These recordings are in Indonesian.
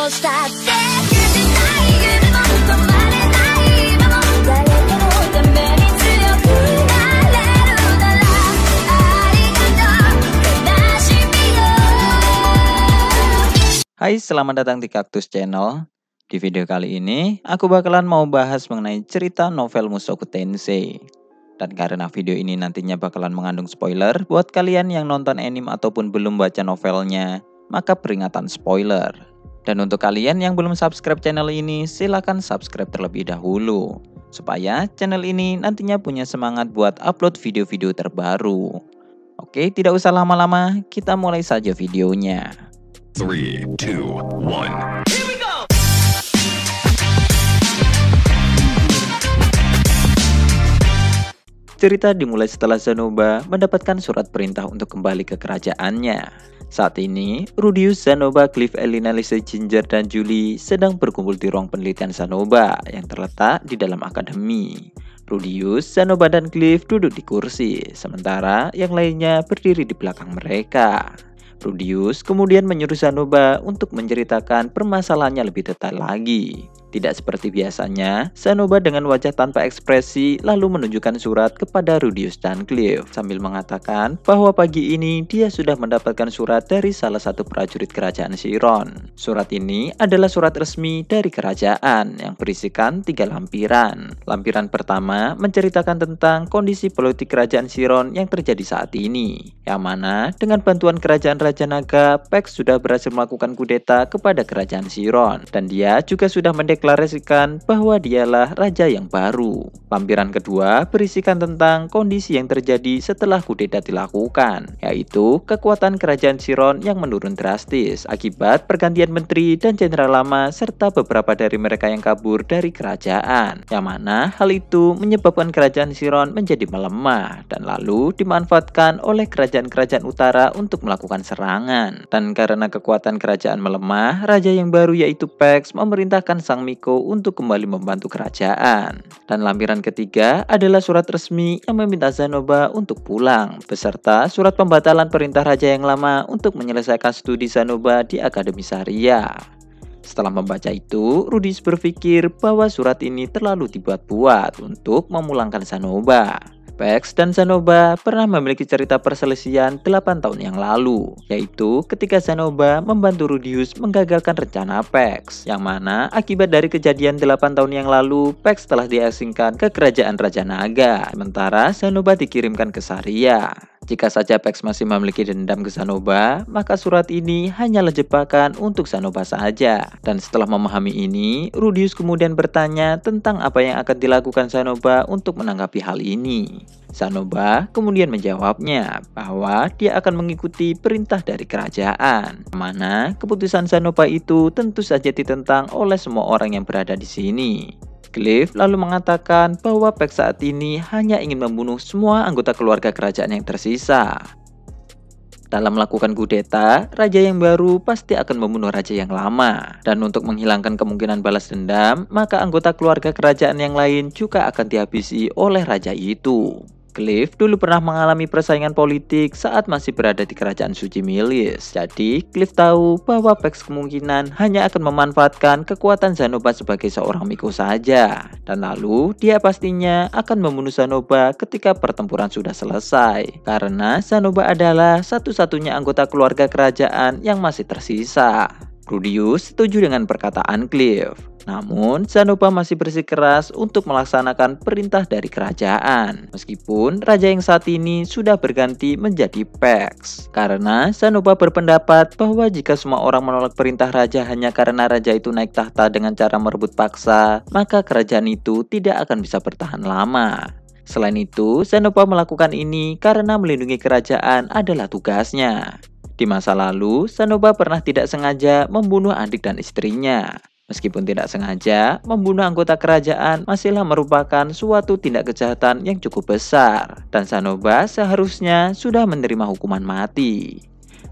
Hai, selamat datang di Kaktus Channel. Di video kali ini, aku bakalan mau bahas mengenai cerita novel Mushoku Tensei. Dan karena video ini nantinya bakalan mengandung spoiler buat kalian yang nonton anime ataupun belum baca novelnya, maka peringatan spoiler. Dan untuk kalian yang belum subscribe channel ini, silahkan subscribe terlebih dahulu, supaya channel ini nantinya punya semangat buat upload video-video terbaru. Oke, tidak usah lama-lama, kita mulai saja videonya. 3, 2, 1. Here we go! Cerita dimulai setelah Zanoba mendapatkan surat perintah untuk kembali ke kerajaannya. Saat ini, Rudius, Zanoba, Cliff, Elina, Lisa, Ginger, dan Julie sedang berkumpul di ruang penelitian Zanoba yang terletak di dalam akademi. Rudius, Zanoba, dan Cliff duduk di kursi, sementara yang lainnya berdiri di belakang mereka. Rudius kemudian menyuruh Zanoba untuk menceritakan permasalahannya lebih detail lagi. Tidak seperti biasanya, Zanoba dengan wajah tanpa ekspresi lalu menunjukkan surat kepada Rudius dan Cliff sambil mengatakan bahwa pagi ini dia sudah mendapatkan surat dari salah satu prajurit kerajaan Chiron. Surat ini adalah surat resmi dari kerajaan yang berisikan 3 lampiran. Lampiran pertama menceritakan tentang kondisi politik kerajaan Chiron yang terjadi saat ini, yang mana dengan bantuan kerajaan Raja Naga, Pex sudah berhasil melakukan kudeta kepada kerajaan Chiron dan dia juga sudah mendeklarasikan bahwa dialah raja yang baru. Lampiran kedua berisikan tentang kondisi yang terjadi setelah kudeta dilakukan, yaitu kekuatan kerajaan Chiron yang menurun drastis akibat pergantian menteri dan jenderal lama serta beberapa dari mereka yang kabur dari kerajaan, yang mana hal itu menyebabkan kerajaan Chiron menjadi melemah dan lalu dimanfaatkan oleh kerajaan-kerajaan utara untuk melakukan serangan. Dan karena kekuatan kerajaan melemah, raja yang baru yaitu Pex memerintahkan Sang Miko untuk kembali membantu kerajaan. Dan lampiran ketiga adalah surat resmi yang meminta Zanoba untuk pulang, beserta surat pembatalan perintah raja yang lama untuk menyelesaikan studi Zanoba di Akademi Saria. Setelah membaca itu, Rudius berpikir bahwa surat ini terlalu dibuat-buat untuk memulangkan Zanoba. Pex dan Zanoba pernah memiliki cerita perselisihan 8 tahun yang lalu, yaitu ketika Zanoba membantu Rudius menggagalkan rencana Pex, yang mana akibat dari kejadian 8 tahun yang lalu, Pex telah diasingkan ke kerajaan Raja Naga, sementara Zanoba dikirimkan ke Saria. Jika saja Pex masih memiliki dendam ke Zanoba, maka surat ini hanyalah jebakan untuk Zanoba saja. Dan setelah memahami ini, Rudius kemudian bertanya tentang apa yang akan dilakukan Zanoba untuk menanggapi hal ini. Zanoba kemudian menjawabnya bahwa dia akan mengikuti perintah dari kerajaan, mana keputusan Zanoba itu tentu saja ditentang oleh semua orang yang berada di sini. Cliff lalu mengatakan bahwa Pex saat ini hanya ingin membunuh semua anggota keluarga kerajaan yang tersisa. Dalam melakukan kudeta, raja yang baru pasti akan membunuh raja yang lama. Dan untuk menghilangkan kemungkinan balas dendam, maka anggota keluarga kerajaan yang lain juga akan dihabisi oleh raja itu. Cliff dulu pernah mengalami persaingan politik saat masih berada di kerajaan Suji Milis. Jadi, Cliff tahu bahwa Pex kemungkinan hanya akan memanfaatkan kekuatan Zanoba sebagai seorang Miko saja. Dan lalu, dia pastinya akan membunuh Zanoba ketika pertempuran sudah selesai. Karena Zanoba adalah satu-satunya anggota keluarga kerajaan yang masih tersisa. Rudius setuju dengan perkataan Cliff. Namun, Zanoba masih bersikeras untuk melaksanakan perintah dari kerajaan. Meskipun raja yang saat ini sudah berganti menjadi Pex. Karena Zanoba berpendapat bahwa jika semua orang menolak perintah raja hanya karena raja itu naik tahta dengan cara merebut paksa, maka kerajaan itu tidak akan bisa bertahan lama. Selain itu, Zanoba melakukan ini karena melindungi kerajaan adalah tugasnya. Di masa lalu, Zanoba pernah tidak sengaja membunuh adik dan istrinya. Meskipun tidak sengaja, membunuh anggota kerajaan masihlah merupakan suatu tindak kejahatan yang cukup besar. Dan Zanoba seharusnya sudah menerima hukuman mati.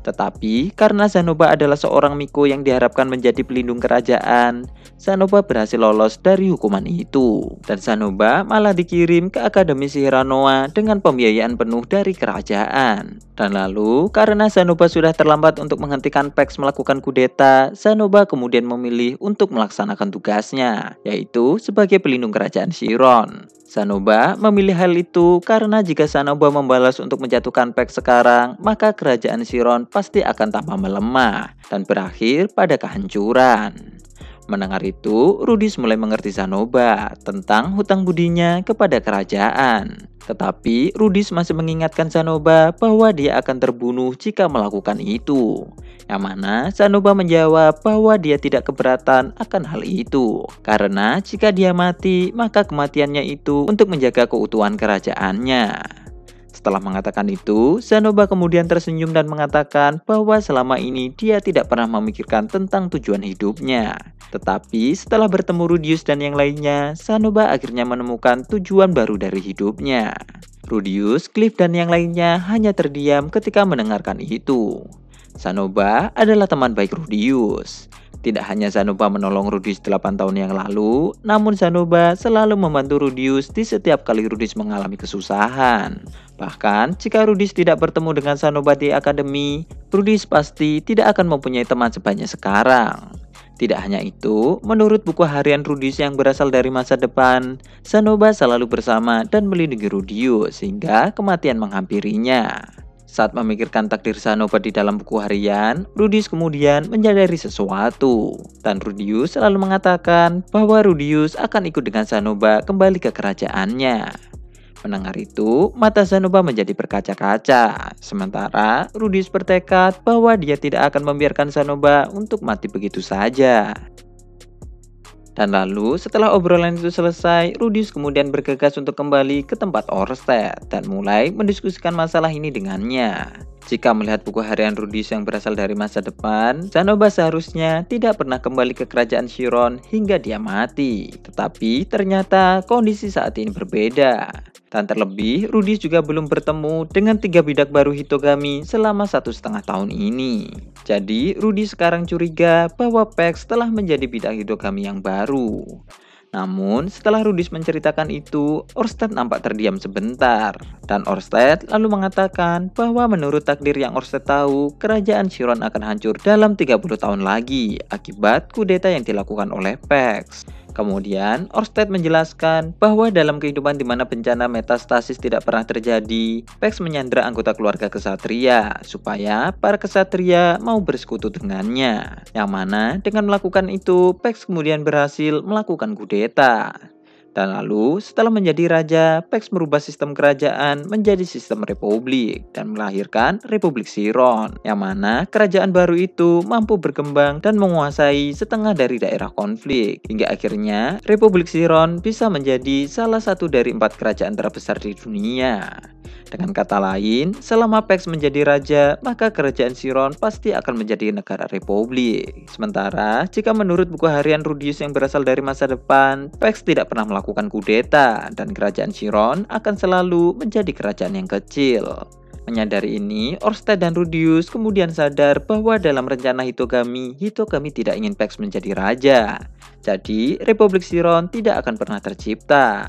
Tetapi karena Zanoba adalah seorang Miko yang diharapkan menjadi pelindung kerajaan, Zanoba berhasil lolos dari hukuman itu. Dan Zanoba malah dikirim ke Akademi Sihir Noa dengan pembiayaan penuh dari kerajaan. Dan lalu karena Zanoba sudah terlambat untuk menghentikan Pax melakukan kudeta, Zanoba kemudian memilih untuk melaksanakan tugasnya, yaitu sebagai pelindung kerajaan Chiron. Zanoba memilih hal itu karena jika Zanoba membalas untuk menjatuhkan Pax sekarang, maka kerajaan Chiron pasti akan tambah melemah dan berakhir pada kehancuran. Mendengar itu, Rudis mulai mengerti Zanoba tentang hutang budinya kepada kerajaan. Tetapi Rudis masih mengingatkan Zanoba bahwa dia akan terbunuh jika melakukan itu. Yang mana Zanoba menjawab bahwa dia tidak keberatan akan hal itu. Karena jika dia mati, maka kematiannya itu untuk menjaga keutuhan kerajaannya. Setelah mengatakan itu, Zanoba kemudian tersenyum dan mengatakan bahwa selama ini dia tidak pernah memikirkan tentang tujuan hidupnya. Tetapi setelah bertemu Rudius dan yang lainnya, Zanoba akhirnya menemukan tujuan baru dari hidupnya. Rudius, Cliff dan yang lainnya hanya terdiam ketika mendengarkan itu. Zanoba adalah teman baik Rudius. Tidak hanya Zanoba menolong Rudius 8 tahun yang lalu, namun Zanoba selalu membantu Rudius di setiap kali Rudius mengalami kesusahan. Bahkan, jika Rudius tidak bertemu dengan Zanoba di akademi, Rudius pasti tidak akan mempunyai teman sebanyak sekarang. Tidak hanya itu, menurut buku harian Rudius yang berasal dari masa depan, Zanoba selalu bersama dan melindungi Rudius hingga kematian menghampirinya. Saat memikirkan takdir Zanoba di dalam buku harian, Rudius kemudian menyadari sesuatu. Dan Rudius selalu mengatakan bahwa Rudius akan ikut dengan Zanoba kembali ke kerajaannya. Mendengar itu, mata Zanoba menjadi berkaca-kaca. Sementara Rudius bertekad bahwa dia tidak akan membiarkan Zanoba untuk mati begitu saja. Dan lalu setelah obrolan itu selesai, Rudius kemudian bergegas untuk kembali ke tempat Orsted dan mulai mendiskusikan masalah ini dengannya. Jika melihat buku harian Rudius yang berasal dari masa depan, Zanoba seharusnya tidak pernah kembali ke kerajaan Chiron hingga dia mati. Tetapi ternyata kondisi saat ini berbeda. Dan terlebih, Rudius juga belum bertemu dengan 3 bidak baru Hitogami selama 1,5 tahun ini. Jadi, Rudius sekarang curiga bahwa Pax telah menjadi bidak Hitogami yang baru. Namun, setelah Rudius menceritakan itu, Orsted nampak terdiam sebentar. Dan Orsted lalu mengatakan bahwa menurut takdir yang Orsted tahu, kerajaan Chiron akan hancur dalam 30 tahun lagi akibat kudeta yang dilakukan oleh Pax. Kemudian, Orsted menjelaskan bahwa dalam kehidupan di mana bencana metastasis tidak pernah terjadi, Pax menyandera anggota keluarga kesatria supaya para kesatria mau bersekutu dengannya. Yang mana dengan melakukan itu, Pax kemudian berhasil melakukan kudeta. Dan lalu, setelah menjadi raja, Pax merubah sistem kerajaan menjadi sistem republik dan melahirkan Republik Chiron, yang mana kerajaan baru itu mampu berkembang dan menguasai setengah dari daerah konflik, hingga akhirnya Republik Chiron bisa menjadi salah satu dari 4 kerajaan terbesar di dunia. Dengan kata lain, selama Pax menjadi raja, maka kerajaan Chiron pasti akan menjadi negara republik. Sementara, jika menurut buku harian Rudius yang berasal dari masa depan, Pax tidak pernah melakukan kudeta dan kerajaan Chiron akan selalu menjadi kerajaan yang kecil. Menyadari ini, Orsted dan Rudius kemudian sadar bahwa dalam rencana Hitogami tidak ingin Pax menjadi raja. Jadi, Republik Chiron tidak akan pernah tercipta.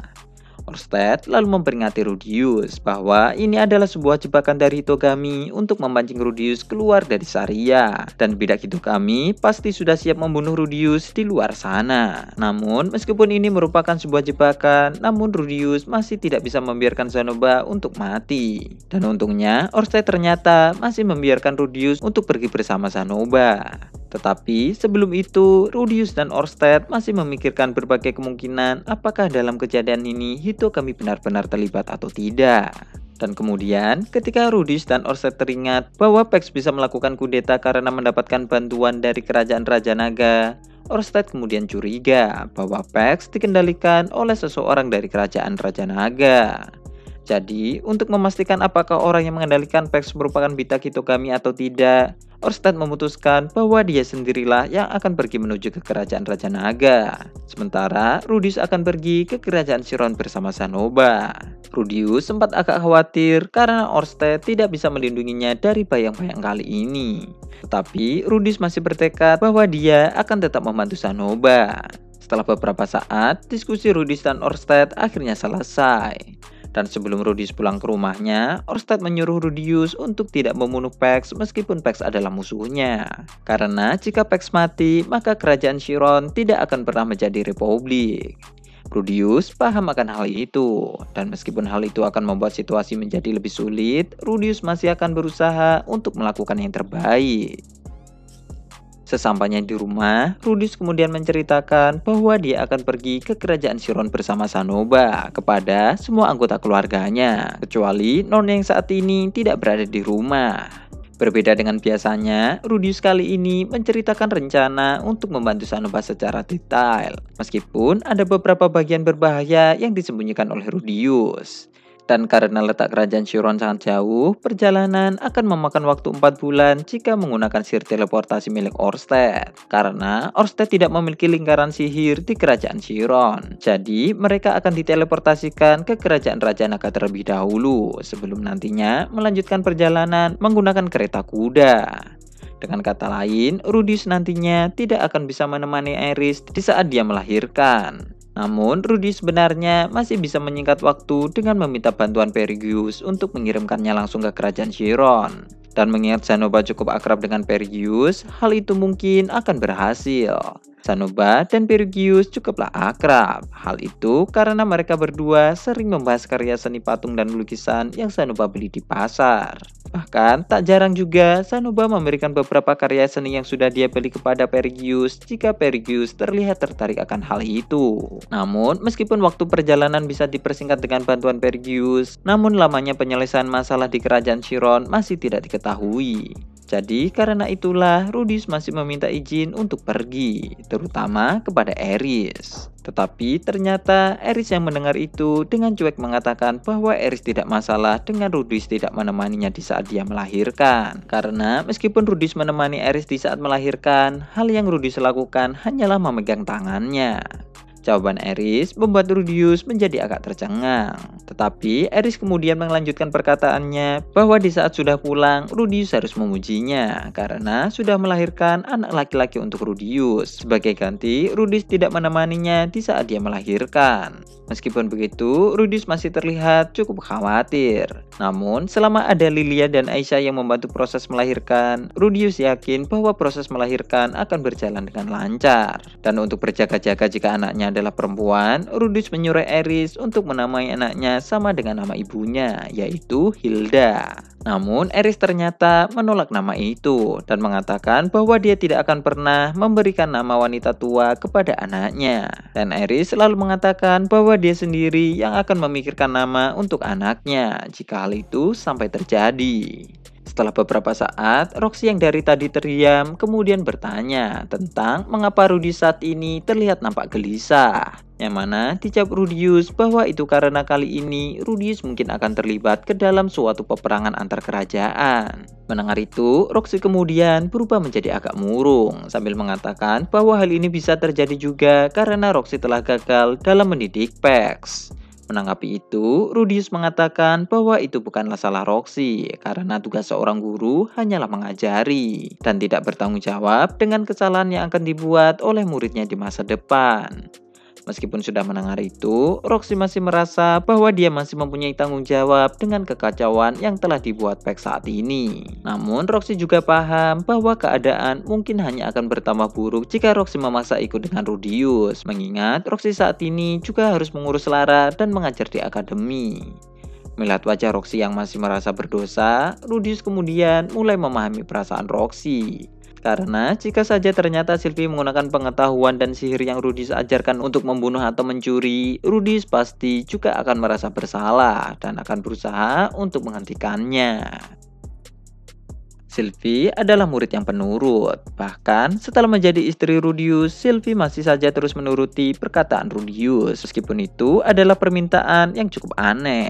Orsted lalu memperingati Rudius bahwa ini adalah sebuah jebakan dari Hitogami untuk memancing Rudius keluar dari Saria, dan bidak Hitogami pasti sudah siap membunuh Rudius di luar sana. Namun meskipun ini merupakan sebuah jebakan, namun Rudius masih tidak bisa membiarkan Zanoba untuk mati. Dan untungnya Orsted ternyata masih membiarkan Rudius untuk pergi bersama Zanoba. Tetapi sebelum itu, Rudius dan Orsted masih memikirkan berbagai kemungkinan apakah dalam kejadian ini Hitogami benar-benar terlibat atau tidak. Dan kemudian, ketika Rudius dan Orsted teringat bahwa Pax bisa melakukan kudeta karena mendapatkan bantuan dari kerajaan Raja Naga, Orsted kemudian curiga bahwa Pax dikendalikan oleh seseorang dari kerajaan Raja Naga. Jadi, untuk memastikan apakah orang yang mengendalikan PEX merupakan Bita Kitogami atau tidak, Orsted memutuskan bahwa dia sendirilah yang akan pergi menuju ke kerajaan Raja Naga. Sementara, Rudius akan pergi ke kerajaan Chiron bersama Zanoba. Rudius sempat agak khawatir karena Orsted tidak bisa melindunginya dari bayang-bayang kali ini. Tetapi, Rudius masih bertekad bahwa dia akan tetap membantu Zanoba. Setelah beberapa saat, diskusi Rudius dan Orsted akhirnya selesai. Dan sebelum Rudius pulang ke rumahnya, Orsted menyuruh Rudius untuk tidak membunuh PEX meskipun PEX adalah musuhnya. Karena jika PEX mati, maka kerajaan Chiron tidak akan pernah menjadi republik. Rudius paham akan hal itu, dan meskipun hal itu akan membuat situasi menjadi lebih sulit, Rudius masih akan berusaha untuk melakukan yang terbaik. Sesampainya di rumah, Rudius kemudian menceritakan bahwa dia akan pergi ke kerajaan Chiron bersama Zanoba kepada semua anggota keluarganya, kecuali Nona yang saat ini tidak berada di rumah. Berbeda dengan biasanya, Rudius kali ini menceritakan rencana untuk membantu Zanoba secara detail, meskipun ada beberapa bagian berbahaya yang disembunyikan oleh Rudius. Dan karena letak kerajaan Chiron sangat jauh, perjalanan akan memakan waktu 4 bulan jika menggunakan sihir teleportasi milik Orsted. Karena Orsted tidak memiliki lingkaran sihir di kerajaan Chiron. Jadi mereka akan diteleportasikan ke kerajaan Raja Naga terlebih dahulu, sebelum nantinya melanjutkan perjalanan menggunakan kereta kuda. Dengan kata lain, Rudius nantinya tidak akan bisa menemani Aeris di saat dia melahirkan. Namun, Rudius sebenarnya masih bisa menyingkat waktu dengan meminta bantuan Perigeus untuk mengirimkannya langsung ke kerajaan Chiron. Dan mengingat Zanoba cukup akrab dengan Perigeus, hal itu mungkin akan berhasil. Zanoba dan Perigeus cukuplah akrab. Hal itu karena mereka berdua sering membahas karya seni patung dan lukisan yang Zanoba beli di pasar. Bahkan tak jarang juga Zanoba memberikan beberapa karya seni yang sudah dia beli kepada Perigeus jika Perigeus terlihat tertarik akan hal itu. Namun meskipun waktu perjalanan bisa dipersingkat dengan bantuan Perigeus, namun lamanya penyelesaian masalah di kerajaan Chiron masih tidak diketahui. Jadi karena itulah Rudius masih meminta izin untuk pergi, terutama kepada Aeris. Tetapi ternyata Aeris yang mendengar itu dengan cuek mengatakan bahwa Aeris tidak masalah dengan Rudius tidak menemaninya di saat dia melahirkan. Karena meskipun Rudius menemani Aeris di saat melahirkan, hal yang Rudius lakukan hanyalah memegang tangannya. Jawaban Aeris membuat Rudius menjadi agak tercengang. Tetapi Aeris kemudian melanjutkan perkataannya bahwa di saat sudah pulang, Rudius harus memujinya karena sudah melahirkan anak laki-laki untuk Rudius. Sebagai ganti, Rudius tidak menemaninya di saat dia melahirkan. Meskipun begitu, Rudius masih terlihat cukup khawatir. Namun, selama ada Lilia dan Aisyah yang membantu proses melahirkan, Rudius yakin bahwa proses melahirkan akan berjalan dengan lancar. Dan untuk berjaga-jaga jika anaknya adalah perempuan, Rudius menyuruh Aeris untuk menamai anaknya sama dengan nama ibunya, yaitu Hilda. Namun, Aeris ternyata menolak nama itu dan mengatakan bahwa dia tidak akan pernah memberikan nama wanita tua kepada anaknya. Dan Aeris selalu mengatakan bahwa dia sendiri yang akan memikirkan nama untuk anaknya jika hal itu sampai terjadi. Setelah beberapa saat, Roxy yang dari tadi terdiam kemudian bertanya tentang mengapa Rudius saat ini terlihat nampak gelisah. Yang mana dijawab Rudius bahwa itu karena kali ini Rudius mungkin akan terlibat ke dalam suatu peperangan antar kerajaan. Mendengar itu, Roxy kemudian berubah menjadi agak murung sambil mengatakan bahwa hal ini bisa terjadi juga karena Roxy telah gagal dalam mendidik PEX. Menanggapi itu, Rudius mengatakan bahwa itu bukanlah salah Roxy karena tugas seorang guru hanyalah mengajari dan tidak bertanggung jawab dengan kesalahan yang akan dibuat oleh muridnya di masa depan. Meskipun sudah mendengar itu, Roxy masih merasa bahwa dia masih mempunyai tanggung jawab dengan kekacauan yang telah dibuat PEX saat ini. Namun, Roxy juga paham bahwa keadaan mungkin hanya akan bertambah buruk jika Roxy memaksa ikut dengan Rudius. Mengingat Roxy saat ini juga harus mengurus Lara dan mengajar di akademi. Melihat wajah Roxy yang masih merasa berdosa, Rudius kemudian mulai memahami perasaan Roxy. Karena jika saja ternyata Sylvie menggunakan pengetahuan dan sihir yang Rudius ajarkan untuk membunuh atau mencuri, Rudius pasti juga akan merasa bersalah dan akan berusaha untuk menghentikannya. Sylvie adalah murid yang penurut. Bahkan setelah menjadi istri Rudius, Sylvie masih saja terus menuruti perkataan Rudius. Meskipun itu adalah permintaan yang cukup aneh.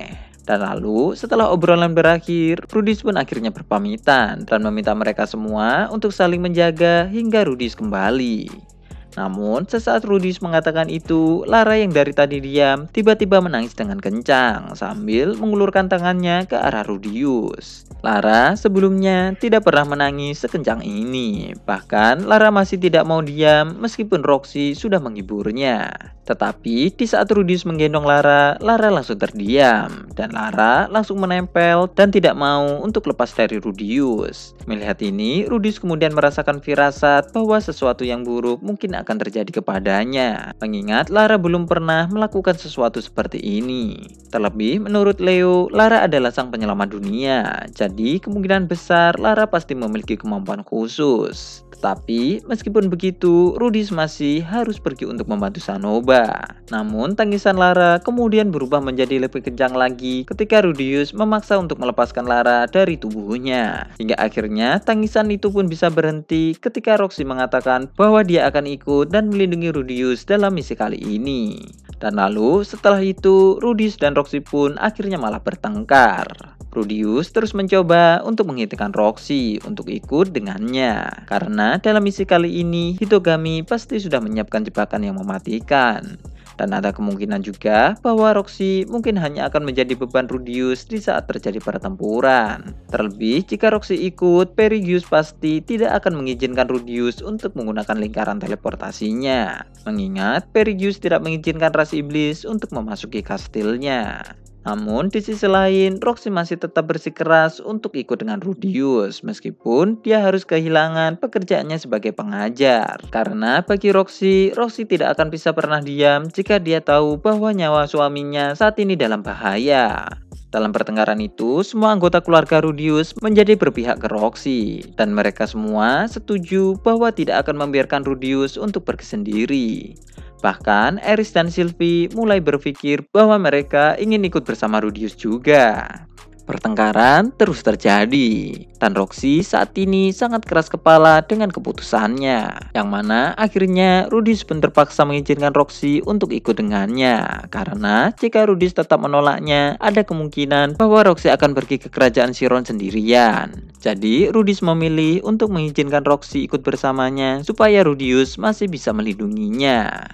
Dan lalu setelah obrolan berakhir, Rudius pun akhirnya berpamitan dan meminta mereka semua untuk saling menjaga hingga Rudius kembali. Namun, sesaat Rudius mengatakan itu, Lara yang dari tadi diam tiba-tiba menangis dengan kencang sambil mengulurkan tangannya ke arah Rudius. Lara sebelumnya tidak pernah menangis sekencang ini. Bahkan, Lara masih tidak mau diam meskipun Roxy sudah menghiburnya. Tetapi di saat Rudius menggendong Lara, Lara langsung terdiam. Dan Lara langsung menempel dan tidak mau untuk lepas dari Rudius. Melihat ini, Rudius kemudian merasakan firasat bahwa sesuatu yang buruk mungkin akan terjadi kepadanya. Mengingat Lara belum pernah melakukan sesuatu seperti ini. Terlebih, menurut Leo, Lara adalah sang penyelamat dunia. Jadi, kemungkinan besar Lara pasti memiliki kemampuan khusus. Tetapi, meskipun begitu, Rudius masih harus pergi untuk membantu Shanoba. Namun, tangisan Lara kemudian berubah menjadi lebih kencang lagi ketika Rudius memaksa untuk melepaskan Lara dari tubuhnya. Hingga akhirnya, tangisan itu pun bisa berhenti ketika Roxy mengatakan bahwa dia akan ikut dan melindungi Rudius dalam misi kali ini. Dan lalu, setelah itu, Rudius dan Roxy pun akhirnya malah bertengkar. Rudius terus mencoba untuk menghentikan Roxy untuk ikut dengannya. Karena dalam misi kali ini, Hitogami pasti sudah menyiapkan jebakan yang mematikan. Dan ada kemungkinan juga bahwa Roxy mungkin hanya akan menjadi beban Rudius di saat terjadi pertempuran. Terlebih, jika Roxy ikut, Perigius pasti tidak akan mengizinkan Rudius untuk menggunakan lingkaran teleportasinya. Mengingat, Perigius tidak mengizinkan ras iblis untuk memasuki kastilnya. Namun di sisi lain, Roxy masih tetap bersikeras untuk ikut dengan Rudius meskipun dia harus kehilangan pekerjaannya sebagai pengajar. Karena bagi Roxy tidak akan bisa pernah diam jika dia tahu bahwa nyawa suaminya saat ini dalam bahaya. Dalam pertengkaran itu, semua anggota keluarga Rudius menjadi berpihak ke Roxy dan mereka semua setuju bahwa tidak akan membiarkan Rudius untuk pergi sendiri. Bahkan, Eris dan Sylvie mulai berpikir bahwa mereka ingin ikut bersama Rudius juga. Pertengkaran terus terjadi, dan Roxy saat ini sangat keras kepala dengan keputusannya. Yang mana akhirnya Rudius pun terpaksa mengizinkan Roxy untuk ikut dengannya. Karena jika Rudius tetap menolaknya, ada kemungkinan bahwa Roxy akan pergi ke kerajaan Chiron sendirian. Jadi Rudius memilih untuk mengizinkan Roxy ikut bersamanya supaya Rudius masih bisa melindunginya.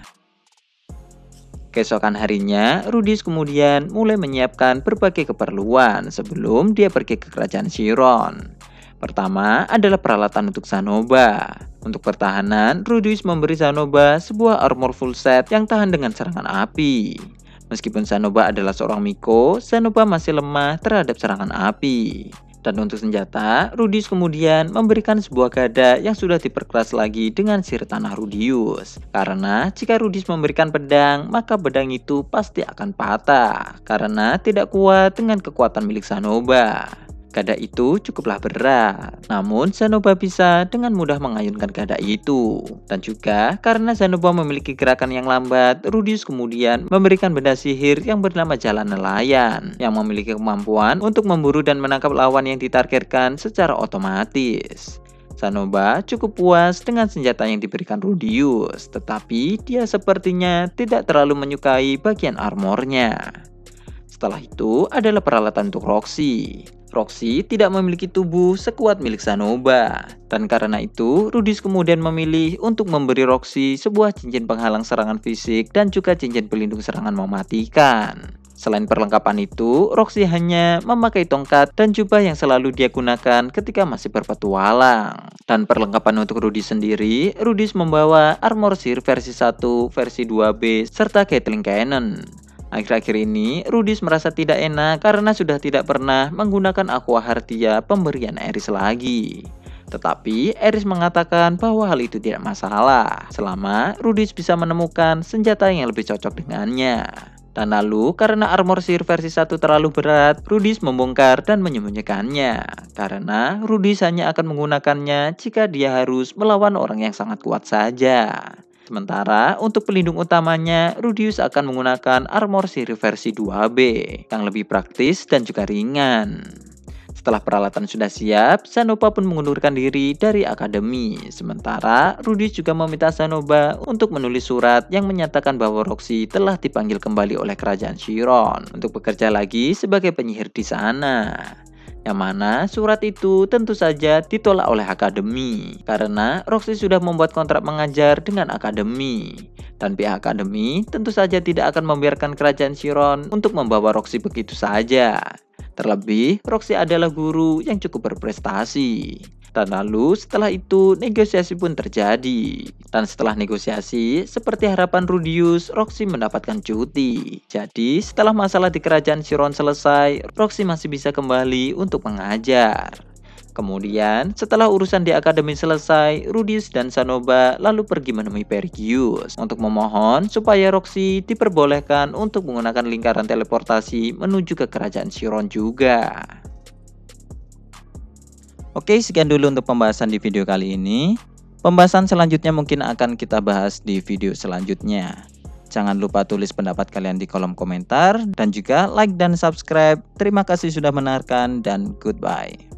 Keesokan harinya, Rudius kemudian mulai menyiapkan berbagai keperluan sebelum dia pergi ke kerajaan Chiron. Pertama adalah peralatan untuk Shanoba. Untuk pertahanan, Rudius memberi Shanoba sebuah armor full set yang tahan dengan serangan api. Meskipun Shanoba adalah seorang Miko, Shanoba masih lemah terhadap serangan api. Dan untuk senjata, Rudius kemudian memberikan sebuah gada yang sudah diperkeras lagi dengan sirip tanah Rudius. Karena jika Rudius memberikan pedang, maka pedang itu pasti akan patah. Karena tidak kuat dengan kekuatan milik Shanoba. Gada itu cukuplah berat, namun Shanoba bisa dengan mudah mengayunkan gada itu. Dan juga karena Shanoba memiliki gerakan yang lambat, Rudius kemudian memberikan benda sihir yang bernama Jalan Nelayan, yang memiliki kemampuan untuk memburu dan menangkap lawan yang ditargetkan secara otomatis. Shanoba cukup puas dengan senjata yang diberikan Rudius, tetapi dia sepertinya tidak terlalu menyukai bagian armornya. Setelah itu adalah peralatan untuk Roxy. Roxy tidak memiliki tubuh sekuat milik Shanoba. Dan karena itu, Rudius kemudian memilih untuk memberi Roxy sebuah cincin penghalang serangan fisik dan juga cincin pelindung serangan mematikan. Selain perlengkapan itu, Roxy hanya memakai tongkat dan jubah yang selalu dia gunakan ketika masih berpetualang. Dan perlengkapan untuk Rudius sendiri, Rudius membawa armor sihir versi 1, versi 2B, serta Gatling Cannon. Akhir-akhir ini, Rudius merasa tidak enak karena sudah tidak pernah menggunakan Aqua Hartia pemberian Eris lagi. Tetapi, Eris mengatakan bahwa hal itu tidak masalah, selama Rudius bisa menemukan senjata yang lebih cocok dengannya. Dan lalu, karena armor sihir versi 1 terlalu berat, Rudius membongkar dan menyembunyikannya. Karena Rudius hanya akan menggunakannya jika dia harus melawan orang yang sangat kuat saja. Sementara untuk pelindung utamanya, Rudius akan menggunakan armor sihir versi 2B yang lebih praktis dan juga ringan. Setelah peralatan sudah siap, Zanoba pun mengundurkan diri dari akademi. Sementara Rudius juga meminta Zanoba untuk menulis surat yang menyatakan bahwa Roxy telah dipanggil kembali oleh kerajaan Chiron untuk bekerja lagi sebagai penyihir di sana. Yang mana surat itu tentu saja ditolak oleh akademi karena Roxy sudah membuat kontrak mengajar dengan akademi. Dan pihak akademi tentu saja tidak akan membiarkan kerajaan Chiron untuk membawa Roxy begitu saja. Terlebih, Roxy adalah guru yang cukup berprestasi. Dan lalu setelah itu negosiasi pun terjadi. Dan setelah negosiasi, seperti harapan Rudius, Roxy mendapatkan cuti. Jadi setelah masalah di kerajaan Chiron selesai, Roxy masih bisa kembali untuk mengajar. Kemudian, setelah urusan di akademi selesai, Rudius dan Zanoba lalu pergi menemui Perseus untuk memohon supaya Roxy diperbolehkan untuk menggunakan lingkaran teleportasi menuju ke kerajaan Chiron juga. Oke, sekian dulu untuk pembahasan di video kali ini. Pembahasan selanjutnya mungkin akan kita bahas di video selanjutnya. Jangan lupa tulis pendapat kalian di kolom komentar dan juga like dan subscribe. Terima kasih sudah mendengarkan dan goodbye.